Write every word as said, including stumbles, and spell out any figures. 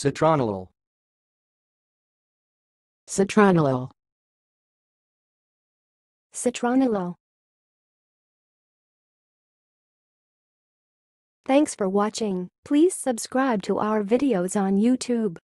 citronellol, citronellol, citronellol. Thanks for watching. Please subscribe to our videos on YouTube.